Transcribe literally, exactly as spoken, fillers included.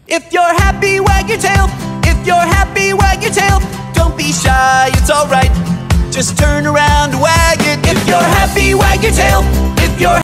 If you're happy, wag your tail. If you're happy, wag your tail. Don't be shy, it's alright. Just turn around, wag